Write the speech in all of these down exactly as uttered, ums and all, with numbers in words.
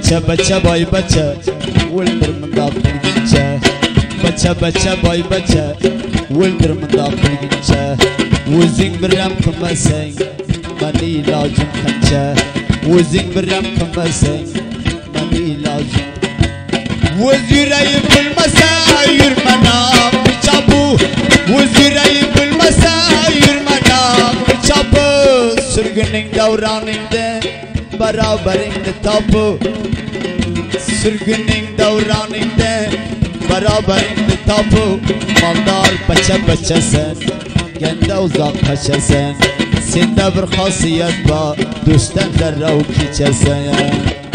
بچه بچه بای بچه ولدر من داخل گنچه بچه بچه بای بچه ولدر من داخل گنچه وزین برم کمسین منی لازم خنچه وزین برم کمسین منی لازم وزیرای بالمسایر منام چابو وزیرای بالمسایر منام چابو سرگنین دورانinde beraberinde tapu sürgünün davraninde beraberinde tapu maldar beçe beçe sen gende uzak kaçe sen sende bir hasiyet var düşten derrav kiçe sen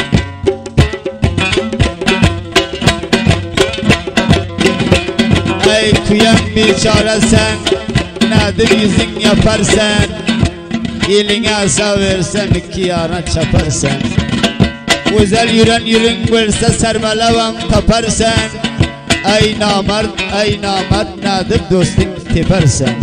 ey kıyam biçare sen nedir yüzün yaparsan eline saversen iki yana çaparsan güzel yürün yürün verse sermelevan taparsan ey namert ey namert nedir dostun tepersen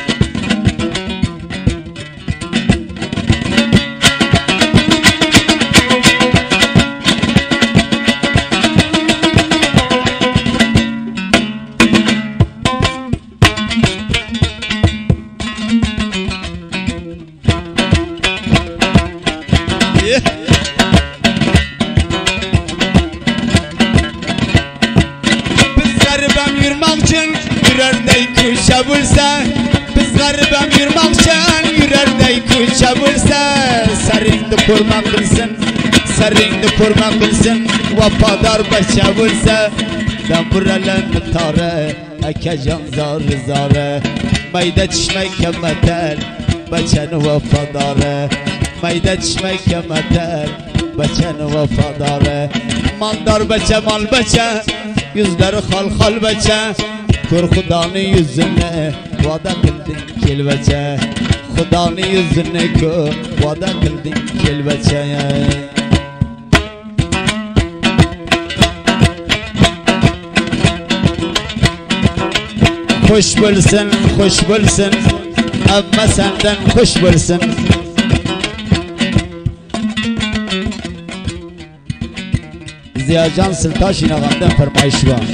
Bulsa biz garibem yürmakçan yürerdey kuşa bulsa sarıngdı kurma kılsın sarıngdı kurma kılsın vafadar başa bulsa ben buralan tare ekecan zar zare mayda çişmek kemeter başanı vafadare mayda çişmek kemeter başanı vafadare mandar başa mal başa yüzleri hal hal başa Kör Xudanın yüzüne vada kıldın kelbeçe Xudanın yüzüne kör vada kıldın kelbeçe Hoş bulsun, hoş bulsun Amma senden hoş bulsun Ziyacan Sıltaş İnağan'dan fermayış var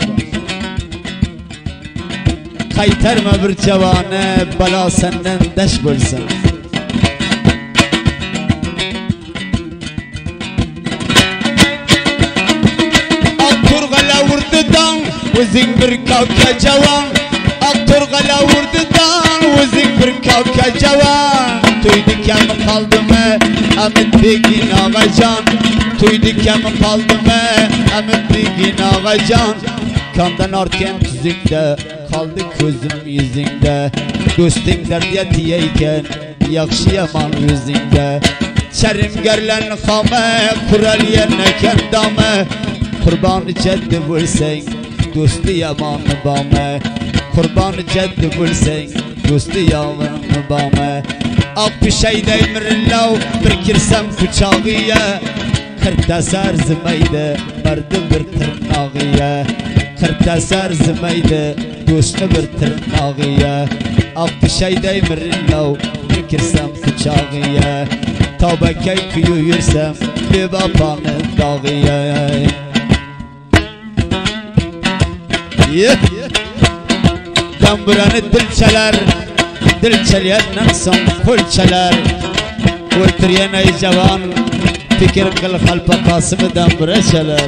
Kaytarma bir cevane bala senden deş bulsun Akturgala vurdudan uzun bir kavka cavan Akturgala vurdudan uzun bir kavka cavan Tuydu kem kaldı mı Ahmet Begin Ağacan Tuydu kem kaldı mı Ahmet Begin Ağacan Kandan artken tüzükte kaldı gözüm yüzünde Dostum derdiye diyeyken yakşı yaman yüzünde Çerim gerlen xame kural yerine kendame Kurbanı ceddi bulsen dostu yamanı bame Kurbanı ceddi bulsen dostu yamanı bame Ak bir şey deymirillahu bir kirsem kuçağıya Kırtasar zımeyde merdi bir tırnağıya Kırtasar zımeyde Dostunu bir tırnağıya Ak bir şey deymirillahu bir kirsem kuçağıya Tabakay kuyu yürsem bir babanın dağıya Ben buranı dilçeler Dilçeliyenden son kulçeler Ultriyen ey cavan Fikir kıl halpa kasımı den bureşeler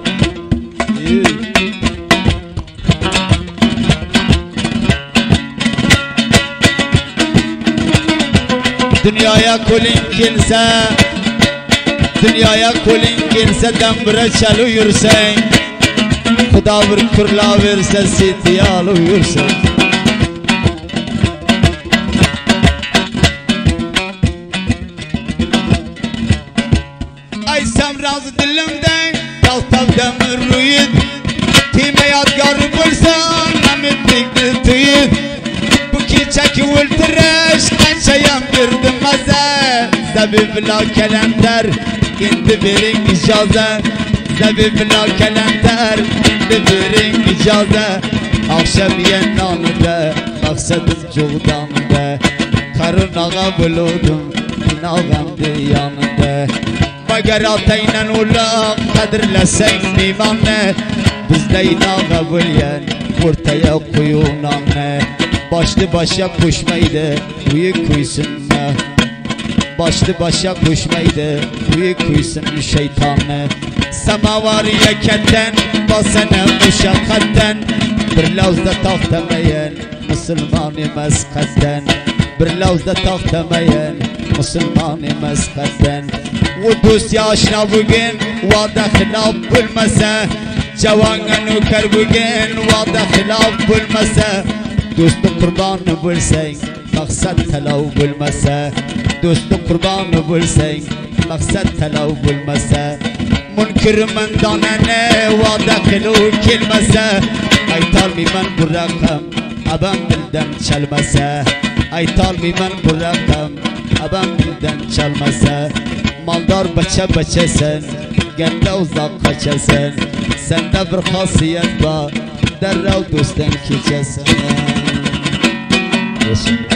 Dünyaya kulin gelse Dünyaya kulin gelse dembire çel uyursen Xuda bir kurla verse sitiyal uyursan Ay sem razı dilimden Daltav demir rüyid Time yadgar bulsan Namitlik tüyid Bu kiçeki ultireş Kançayam girdim maze Zebibla kelender İndi verin icazet Zebibla kelender İndi verin icazet Akşam yennanıda Maksadım cuğdanıda Karın ağa buludum Ağamdı yanında Meger ateynen ula kadir lesen mimanne Bizde inağa bulyen ortaya kuyunanne Başlı başa kuşmaydı kuyu kuysunna Başlı başa kuşmaydı kuyu kuysun şeytanne Semavariye ketten basene muşakkatten Bir lavzda taftemeyen Müslüman-ı mezkatten Bir lavzda taftemeyen Müslüman-ı mezkatten O dost yaşna bugün Vada hilaf bulmasa Cavangan uker bugün Vada hilaf bulmasa Dostu kurbanı bulsen Maksat telav bulmasa Dostu kurbanı bulsen Maksat telav bulmasa Munkir men danene Vada hilu kilmasa Aytal mi men bu rakam Abam dilden çalmasa Aytal mi men bu rakam Abam dilden çalmasa Maldar baça baça sen Gende uzak kaçasen Sende bir hasiyet var Derrav dosttan keçesen